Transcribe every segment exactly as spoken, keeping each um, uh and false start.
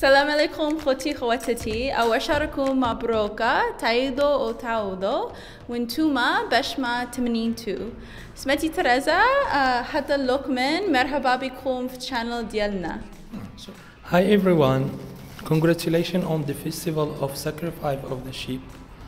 السلام عليكم خوتي خواتتي أوشاركم مبروكة تعيدو أو تعودو وانتوما بشما تمنين تو اسمتي تريزا حتى لوكمان مرحبا بكم في الشانل ديالنا. Hi everyone, congratulations on the festival of sacrifice of the sheep.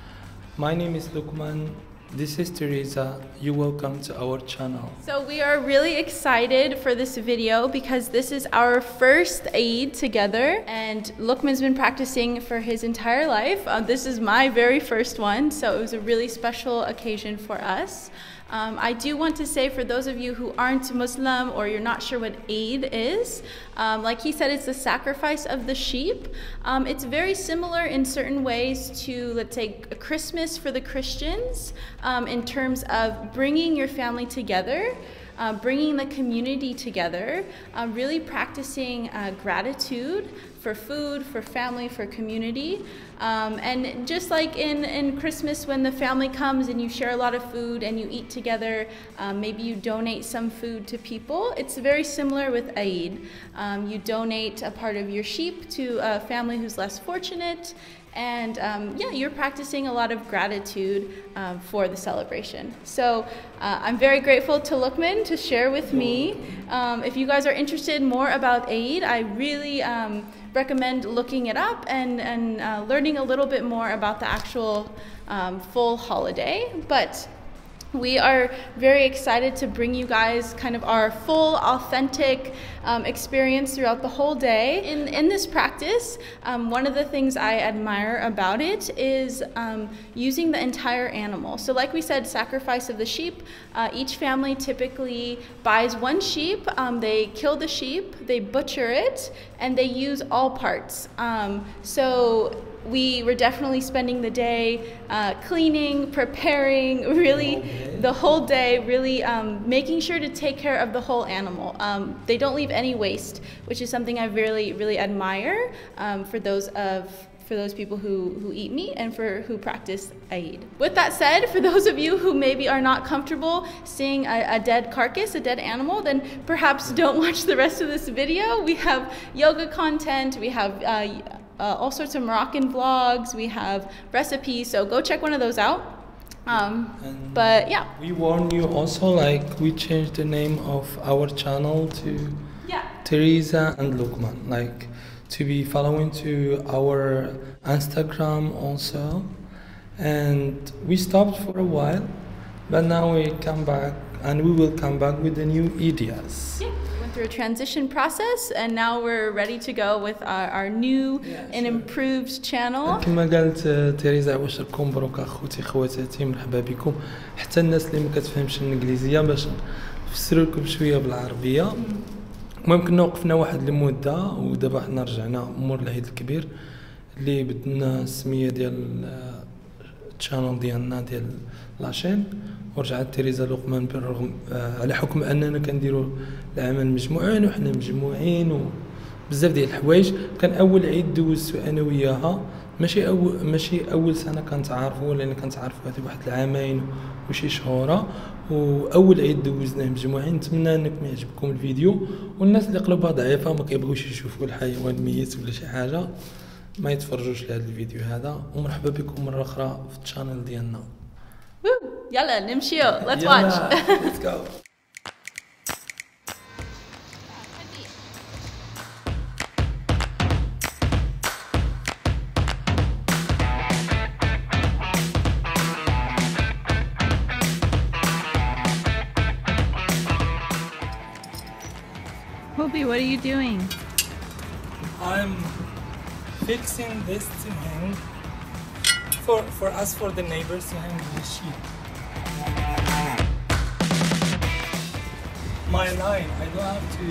My name is Lukman. This is Teresa. You welcome to our channel. So we are really excited for this video because this is our first Eid together, and Lukman's been practicing for his entire life. Uh, this is my very first one, so it was a really special occasion for us. Um, I do want to say, for those of you who aren't Muslim or you're not sure what Eid is, um, like he said, it's the sacrifice of the sheep. Um, it's very similar in certain ways to, let's say, Christmas for the Christians, um, in terms of bringing your family together, uh, bringing the community together, uh, really practicing uh, gratitude for food, for family, for community. Um, and just like in, in Christmas, when the family comes and you share a lot of food and you eat together, um, maybe you donate some food to people, it's very similar with Eid. Um, you donate a part of your sheep to a family who's less fortunate, and um, yeah, you're practicing a lot of gratitude um, for the celebration. So uh, I'm very grateful to Lukman to share with me. Um, if you guys are interested more about Eid, I really um, recommend looking it up and, and uh, learning a little bit more about the actual um, full holiday. But we are very excited to bring you guys kind of our full, authentic um, experience throughout the whole day. In, in this practice, um, one of the things I admire about it is um, using the entire animal. So like we said, sacrifice of the sheep, uh, each family typically buys one sheep, um, they kill the sheep, they butcher it, and they use all parts. Um, so we were definitely spending the day uh, cleaning, preparing, really the whole day, really um, making sure to take care of the whole animal. Um, they don't leave any waste, which is something I really, really admire um, for those of for those people who, who eat meat and for who practice Eid. With that said, for those of you who maybe are not comfortable seeing a, a dead carcass, a dead animal, then perhaps don't watch the rest of this video. We have yoga content, we have uh, Uh, all sorts of Moroccan vlogs, we have recipes, so go check one of those out. Um, but yeah. We warn you also, like, we changed the name of our channel to yeah. Teresa and Lukman, like to be following to our Instagram also. And we stopped for a while, but now we come back and we will come back with the new ideas. Yeah. Through a transition process, and now we're ready to go with our, our new yeah, and sure. improved channel. كما قالت تيريزا وشكم مبروك اخوتي خواتاتي مرحبا بكم، حتى الناس اللي ما كتفهمش الانجليزيه باش نفسروا لكم شويه بالعربيه. المهم كنا وقفنا واحد المده ودابا حنا رجعنا مور العيد الكبير اللي بدلنا السميه ديال الشانل ديالنا ديال لاشين، ورجعت تيريزا لقمان بالرغم آه على حكم اننا كنديروا العمل مجموعين وحنا مجموعين وبزاف ديال الحوايج. كان اول عيد دوزتو انا وياها، ماشي اول ماشي اول سنه كنتعارفوا، ولكن كنتعارفوا هذه واحد العامين وشي شهوره، واول عيد دوزناه مجموعين. نتمنى انكم يعجبكم الفيديو، والناس اللي قلوبها ضعيفه ما كيبغيوش يشوفوا الحيوان ميت ولا شي حاجه ما يتفرجوش لهذا الفيديو هذا. ومرحبا بكم مره اخرى في الشانل ديالنا. يلا نمشيو. Let's watch. Let's go. Hobi, what are you doing? I'm fixing this to hang for for us, for the neighbors to hang the sheep. My line, I don't have to.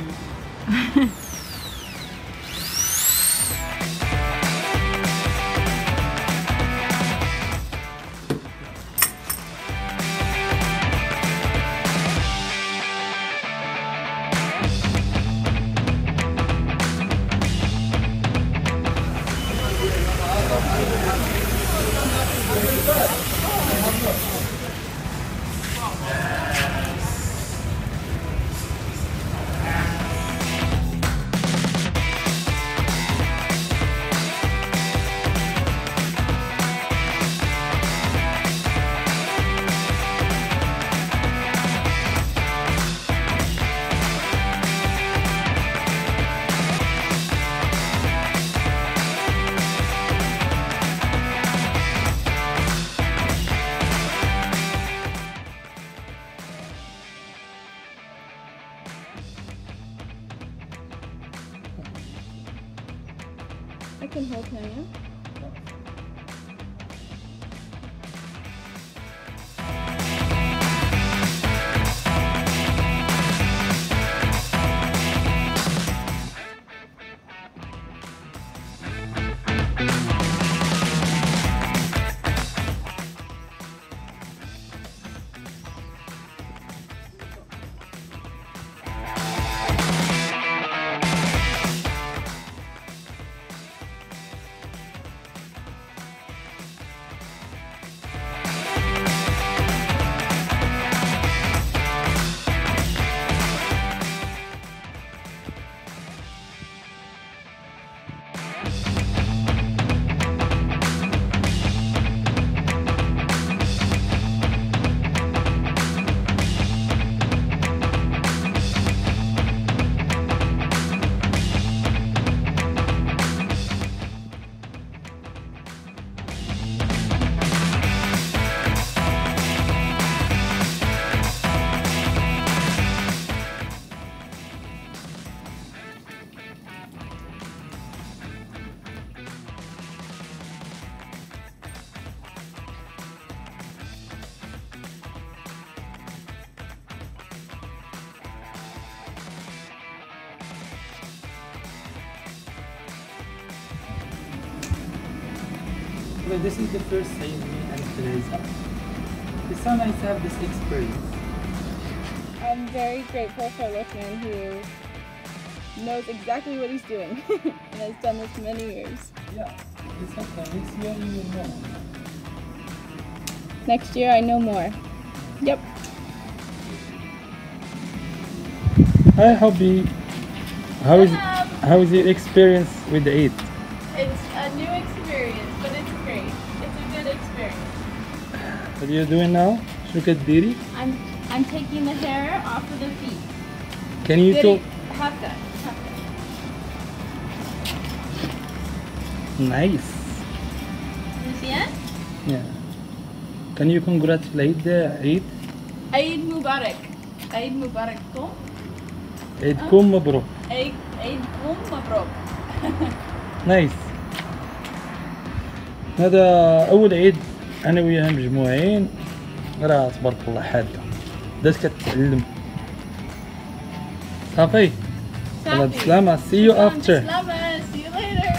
I can hold him, yeah? Well, this is the first time me and Teresa. It's so nice to have this experience. I'm very grateful for Luqman, who knows exactly what he's doing and has done this many years. Yeah, it's okay. Next year you will know. Next year I know more. Yep. Hi, Hobby. How is how is your experience with the Eid? It's a new experience, but it's great. It's a good experience. What are you doing now? شو كتديري? I'm I'm taking the hair off of the feet. Can you talk? Half cut. Half cut. Nice. You see it? Yeah. Can you congratulate the Eid? Eid Mubarak. Eid Mubarak. عيدكم مبروك. Eid Eidkum Mabruk. نايس. هذا أول عيد أنا وياها مجموعين، راه تبارك الله حادة. بدات كتعلم. صافي. يلا بسلامة. See you after. بسلامة. See you later.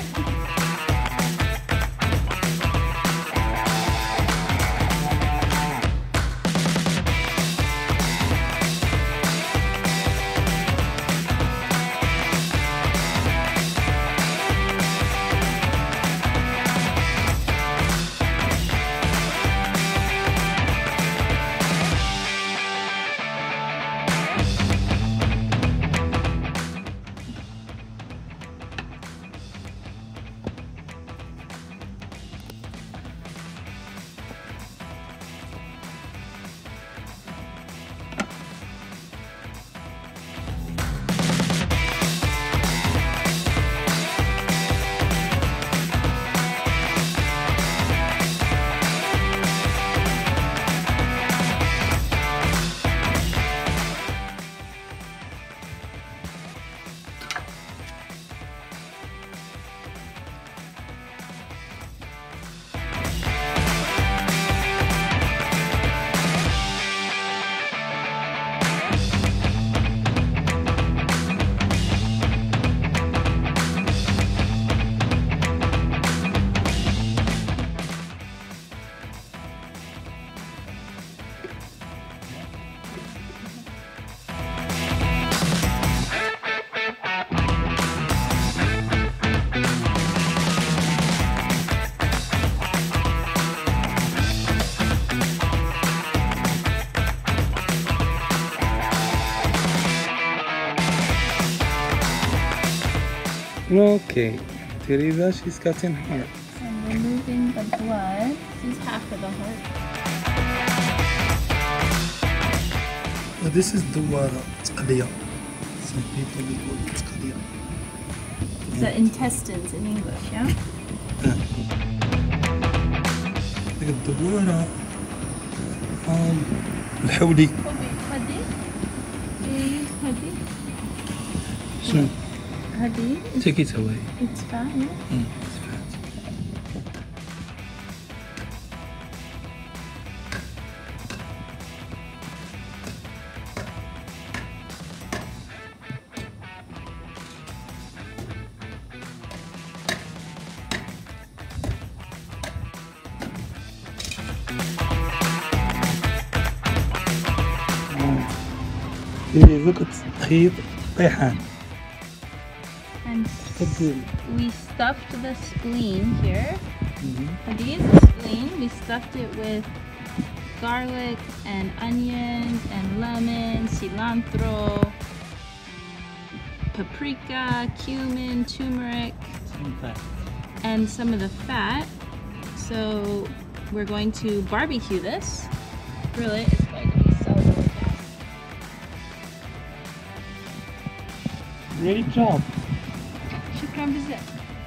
Okay, Teresa, she's cutting heart. I'm removing the blood. This is half of the heart. This is دوارة تقلية. Some people will call it تقلية. The intestines in English, yeah? الدوارة الحولي. خدي خدي. شنو؟ هذه تيكي تهوي. it's fat, yeah. Mm. إيه زكت خيط طيحان. And تبديل. we stuffed the spleen here. Mm-hmm. These the spleen. We stuffed it with garlic and onions and lemon, cilantro, paprika, cumin, turmeric, and some of the fat. So we're going to barbecue this. Grill it. It's going to be so good. Great job. شكرا بزاف.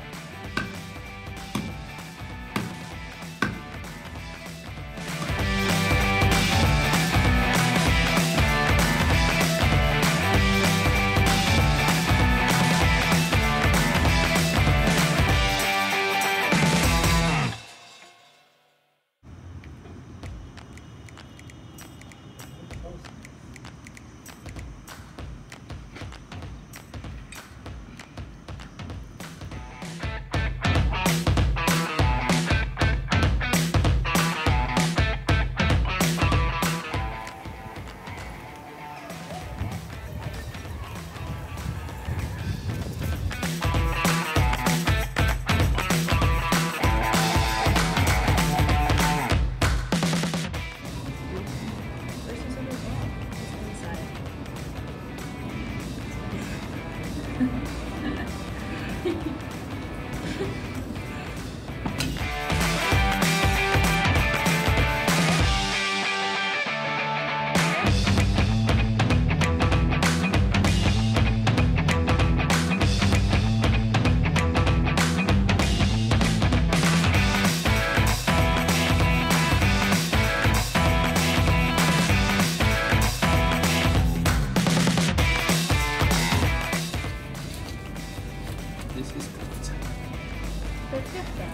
This is Perfecto.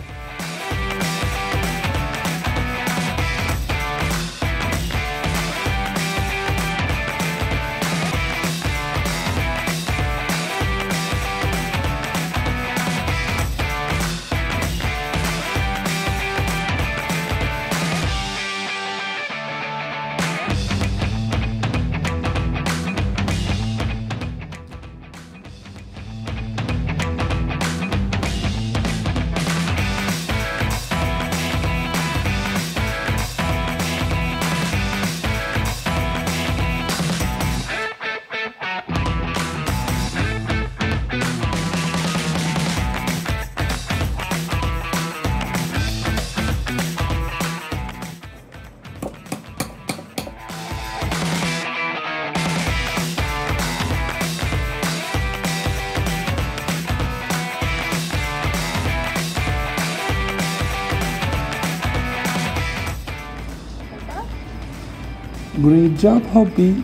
Great job, Hoppy.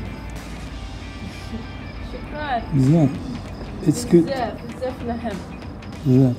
شكرا. مزيان. It's good. بزاف بزاف لحم. Yeah.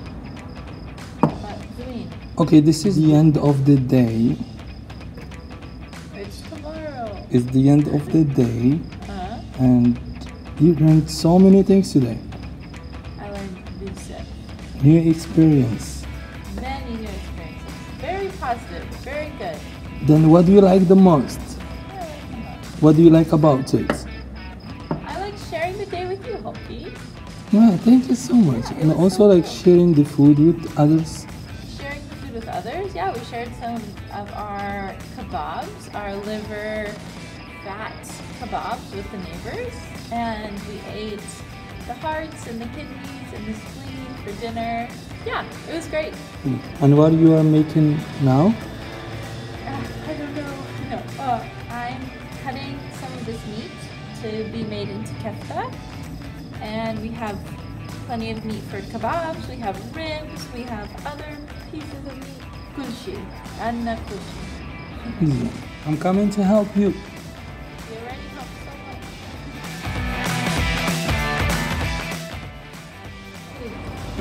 زوين. Okay, this is the end of the day. It's tomorrow. It's the end of the day, Uh, and you learned so many things today. I learned bzaf. New experience. Many new experiences. Very positive. Very good. Then, what do you like the most? I like them all. What do you like about it? I like sharing the day with you, Hopi. Yeah, thank you so much. And also like sharing the food with others. Sharing the food with others. Yeah, we shared some of our kebabs, our liver fat kebabs with the neighbors. And we ate the hearts and the kidneys and the spleen for dinner. Yeah, it was great. And what you are making now? Uh, I don't know. No, uh, I'm cutting some of this meat to be made into kefta. And we have plenty of meat for kebabs. We have ribs. We have other pieces of meat. Kulshi. Anna kulshi. I'm coming to help you. You already helped so much.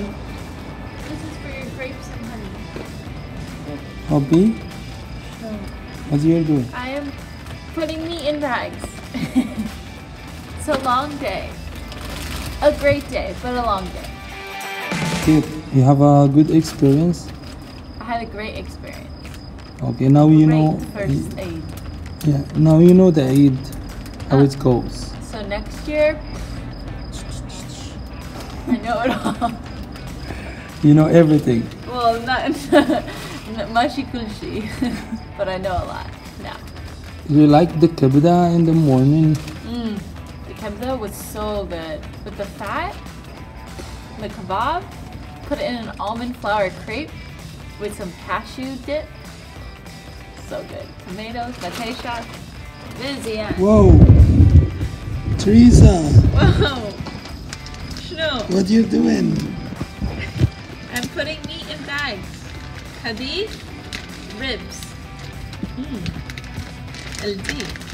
This is for your grapes and honey. Hobby? What you're doing? I am putting meat in bags. It's a long day. A great day, but a long day. Good. You have a good experience? I had a great experience. Okay, now you Great know. first aid. Yeah, now you know the Eid, how Uh. it goes. So next year, I know it all. You know everything. Well, not mashi kulshi, but I know a lot now. You like the kebda in the morning? Mm, the kebda was so good. With the fat, the kebab, put it in an almond flour crepe with some cashew dip. So good. Tomatoes, matesha, Vizian. Whoa! Teresa, Whoa! Shno. what you doing? I'm putting meat in bags. Hadid, ribs. Mmm. El beef.